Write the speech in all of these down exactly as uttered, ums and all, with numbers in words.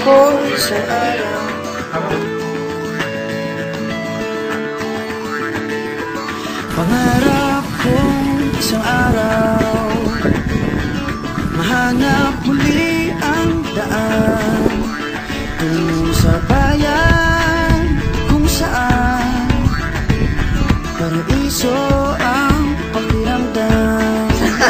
ko isang araw. Pangarap kong isang araw mahanap muli ang daan tungo sa bayan kung saan paraiso ang pakiramdam.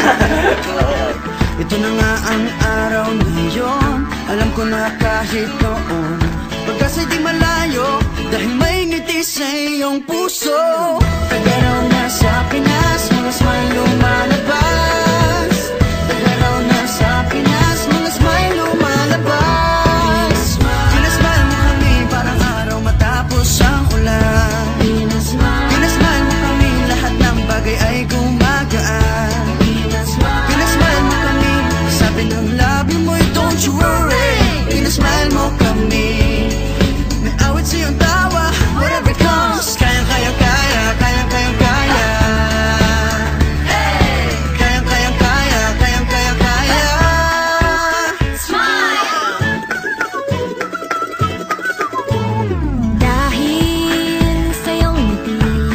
Ito na nga ang araw na yun. Alam ko na kahit noon pagkasa'y di malayo, dahil may ngiti sa iyong puso. Tagaraw na sa Pinas, mga smile lumalabas. Tagaraw na sa Pinas, mga smile lumalabas. Pinasmile mo kami parang araw matapos ang ulan. Pinasmile mo kami, lahat ng bagay ay gumagaan. Pinasmile mo kami, sabi ng labi mo'y don't you worry. Pinasmile mo kami, may awit sa iyong tawa, whatever comes. Kayang kayang kaya, kayang kayang kaya. Kayang kayang kaya, kayang kayang kaya. Smile! Dahil sa iyong ngiti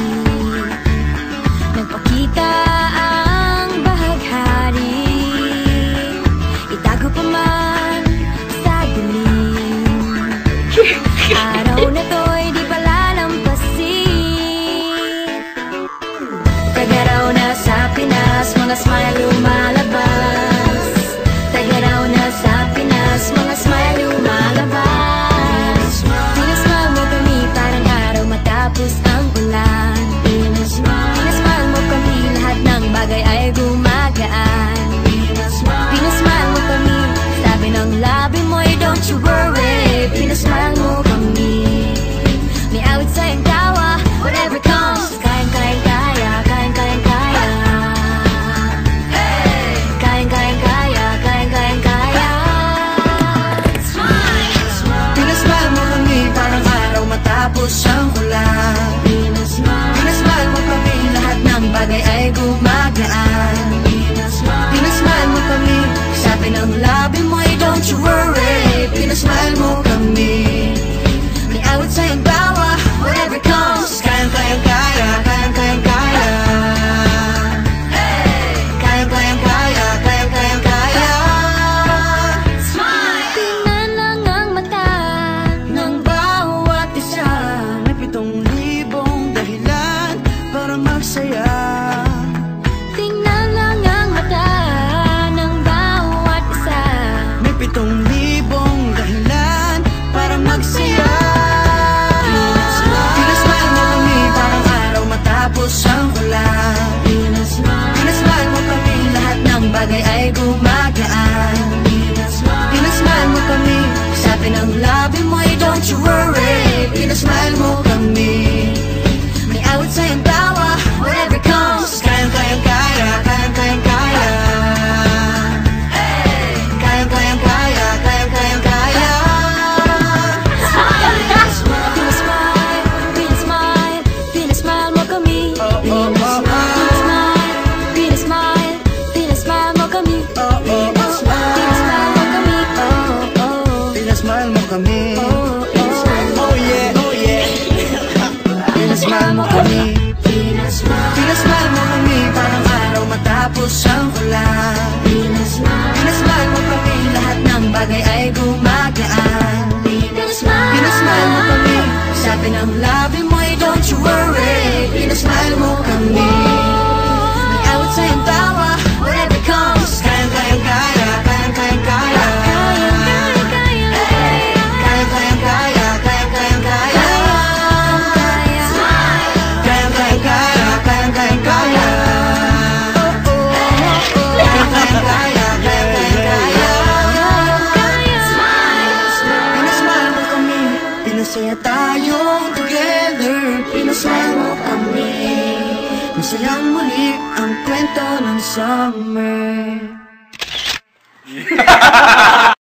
nagpakita ang bahaghari. Itago pa man sa dilim, araw na to'y di palalampasin. Tagaraw na sa Pinas, mga smile lumalabas. Tagaraw na sa Pinas, mga smile lumalabas. Pinasmile mo kami parang araw matapos ang ulan. Pinasmile mo kami, lahat ng bagay ay gumagaan. Pinasmile mo kami, sabi ng labi mo'y don't you worry. Pinasmile mo kami, may awit sa iyong tawa, whatever comes. Kayang kayang kaya, kayang kayang kaya. Kayang kayang kaya, kayang kayang kaya. Smile! Pinasmile mo kami parang araw matapos ang ulan. Pinasmile mo kami, lahat ng bagay ay gumagaan. Pinasmile mo kami, sabi ng labi mo'y don't you worry. Pinasmile mo kami, may awit sa iyong tawa, whatever comes. Kayang kayang kaya, kayang kayang kaya. Kayang kayang kaya, kayang kayang kaya. Tingnan lang ang mata ng bawat isa. May pitong libong dahilan para magsaya. Tingnan lang ang mata ng bawat isa. May pitong libong dahilan para magsaya. Pinasmile mo kami parang araw matapos ang ulan. Pinasmile mo kami, lahat ng bagay ay gumagaan. Pinasmile mo kami, sabi ng labi mo'y don't you worry. Pinasmile mo kami, may awit sa iyong tawa, whatever comes. Kayang kayang kaya, kayang kayang kaya. Kayang kayang kaya, kayang kayang kaya. Pinasmile, pinasmile, pinasmile mo kami. Oh, oh, oh, oh. Pinasmile, pinasmile, pinasmile mo kami. Oh, oh, oh, oh. Pinasmile mo kami. Oh, oh. Pinasmile mo kami. Oh, oh. Oh yeah, oh yeah. Pinasmile mo kami. Pinasmile mo kami parang araw matapos ang ulan. Pinasmile mo kami, lahat ng bagay ay gumagaan. Pinasmile mo kami, sabi ng labi mo'y don't you worry. Pinasmile mo kami, may awit sa iyong tawa, whatever comes. Kayang kayang kaya, kayang kayang kaya. Kayang kayang kaya, kayang kayang kaya. Kayang kayang kaya, kayang kayang kaya. Kayang kayang kaya, kayang kayang kaya. Pinasmile mo kami, pinasaya tayong together. Pinasmile mo kami, masayang muli ang kwento ng summer.